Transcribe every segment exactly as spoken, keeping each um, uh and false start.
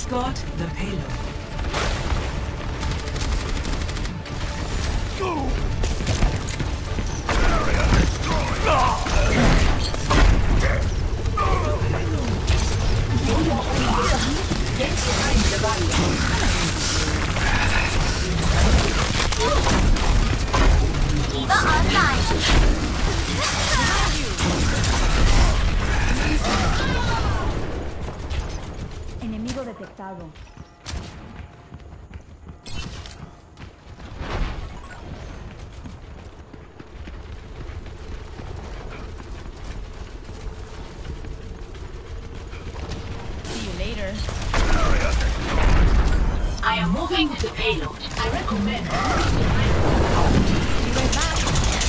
Escort the payload. Go! Area destroyed! Get behind the barrier. Diva online. Enemigo detectado. See you later. I am moving the payload. I recommend. Be right back.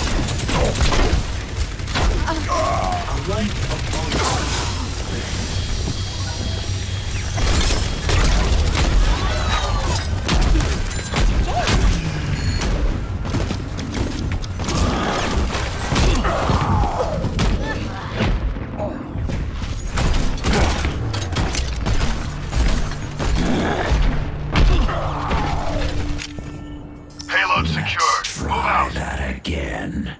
A right opponent. Payload secured. Move out. That again.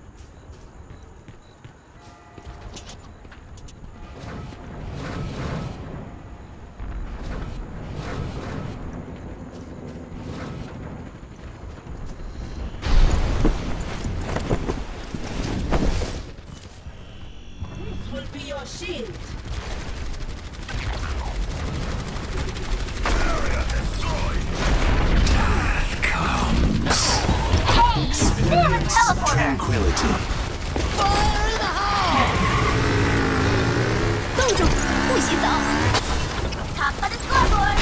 Will be your shield. Area destroyed. Hey, spirit teleporter. Tranquility. Fire in the hole. 冻住，不许走。Top of the scoreboard.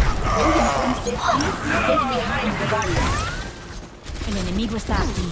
Get behind the barrier. El enemigo está aquí.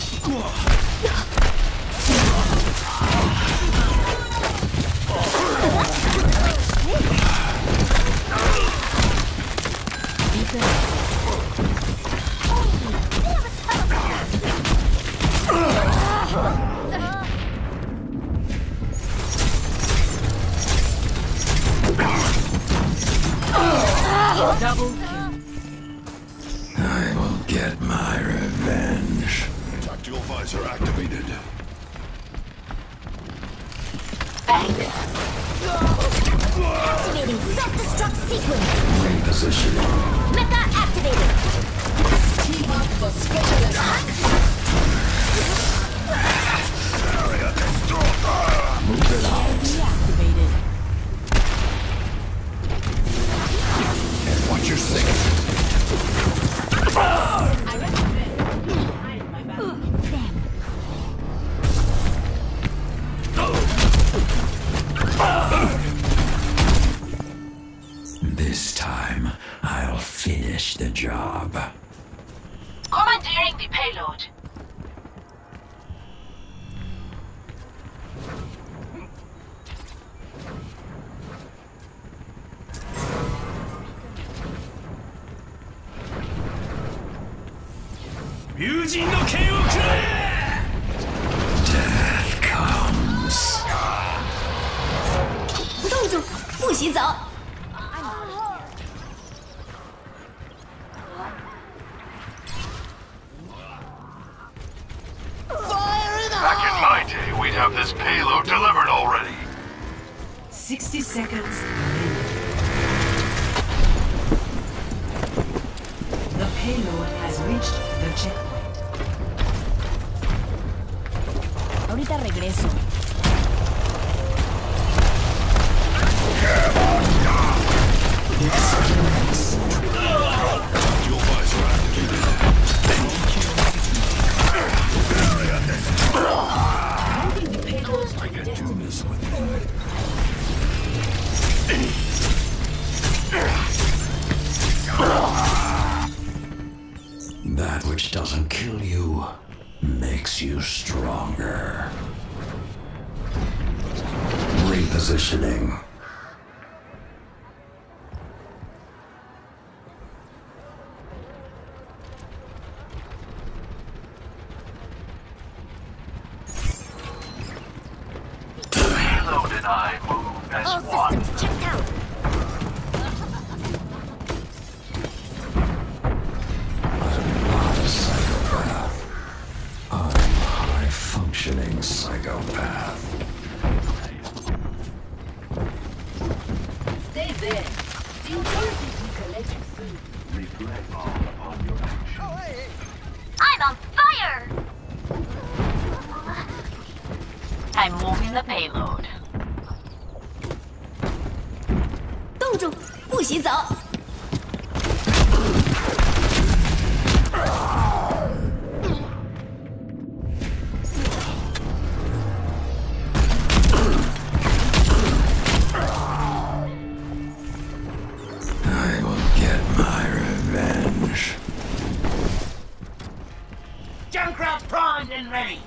Double kill. I will get my revenge. Tactical visor activated. Bang. Activating self-destruct sequence. Repositioning. Mecha activated. Team up for special attack. Area destroyed. Move it out. Deactivated. And watch your six. I recommend behind my back. Damn. This time, I'll finish the job. Commandeering the payload. Death comes. 冻住，不许走。 Back in my day, we'd have this payload delivered already. sixty seconds. The payload has reached the checkpoint. Ahorita regreso. Tactical visor activated. Area destroyed. Moving the payloads to I the can do destiny. this with you. That which doesn't kill you makes you stronger. Repositioning. Payload and I move as All one. systems checked out. I'm on fire! I'm moving the payload. 冻住，不许走！ I will get my revenge. Junkrat primed and ready.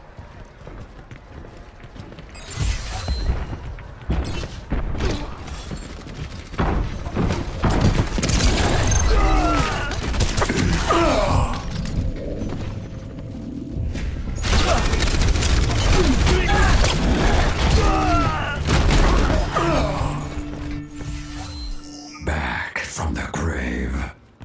Back from the grave.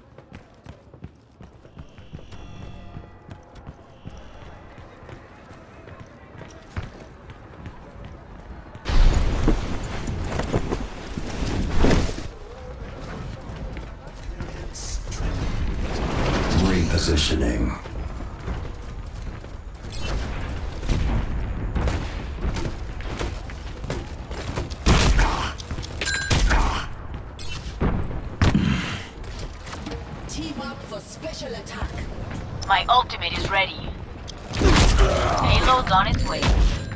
Repositioning. Team up for special attack. My ultimate is ready. Payload's on its way.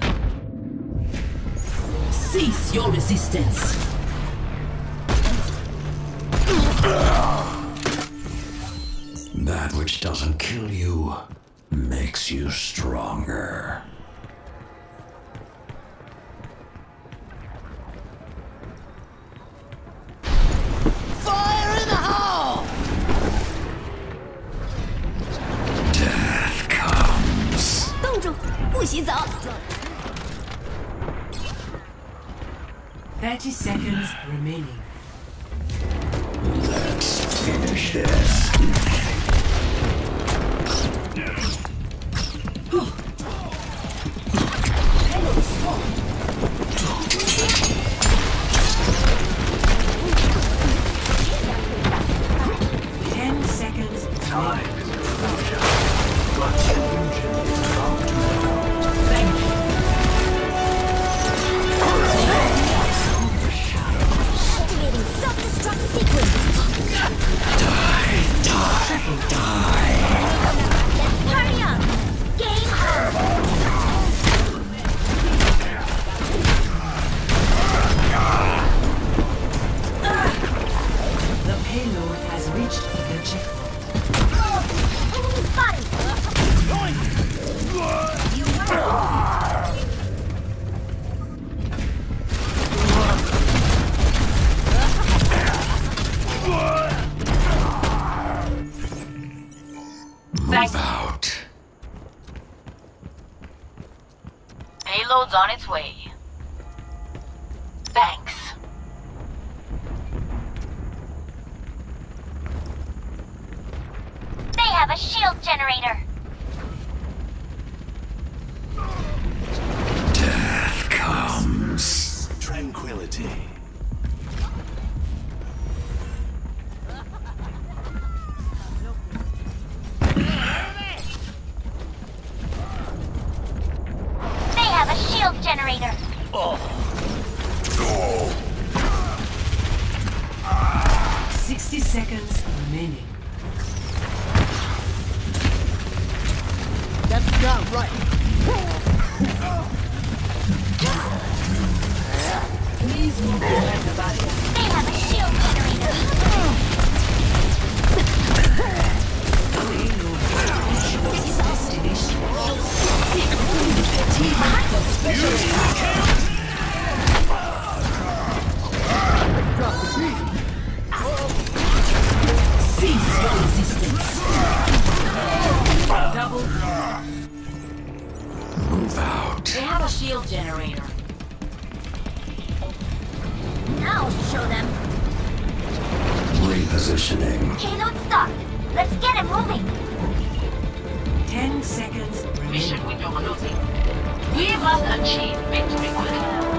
Cease your resistance. That which doesn't kill you makes you stronger. Fire in the hole! Death comes. 冻住，不许走！ Thirty seconds remaining. Let's finish this. Ten seconds remaining. Thank you. Activating self-destruct sequence. Die, die, die. Let's party up. Game on. The payload has reached the checkpoint. Enemy spotted. Move out. Payload's on its way. Thanks. They have a shield generator. Death comes. Tranquility. They have a shield generator. Sixty seconds remaining. That's not right. Please move behind the barrier. They have a shield generator. Payload has reached its destination. Team up for special attack. Drop the beat. Cease your resistance. Double. Move out. They have a shield generator. Now show them. Repositioning. Payload stopped. Let's get it moving. Ten seconds remaining. Mission window closing. We must achieve victory quickly.